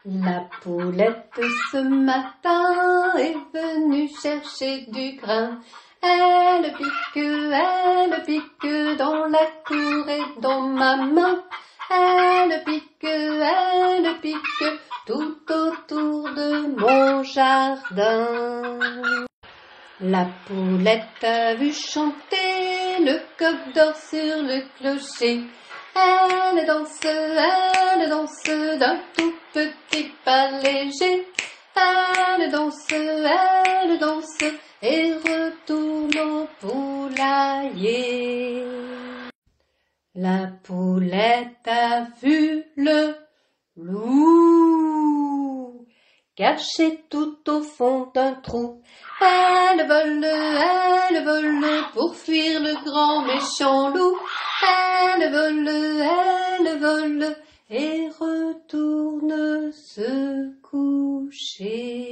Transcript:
La poulette ce matin est venue chercher du grain. Elle pique dans la cour et dans ma main. Elle pique tout autour de mon jardin. La poulette a vu chanter le coq d'or sur le clocher. Elle danse d'un tout petit pas léger. Elle danse et retourne au poulailler. La poulette a vu le loup caché tout au fond d'un trou. Elle vole pour fuir le grand méchant loup. Elle vole et retourne se coucher.